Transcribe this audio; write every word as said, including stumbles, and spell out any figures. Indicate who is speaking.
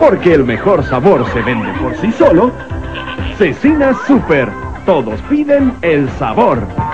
Speaker 1: Porque el mejor sabor se vende por sí solo. Cecina Super. Todos piden el sabor.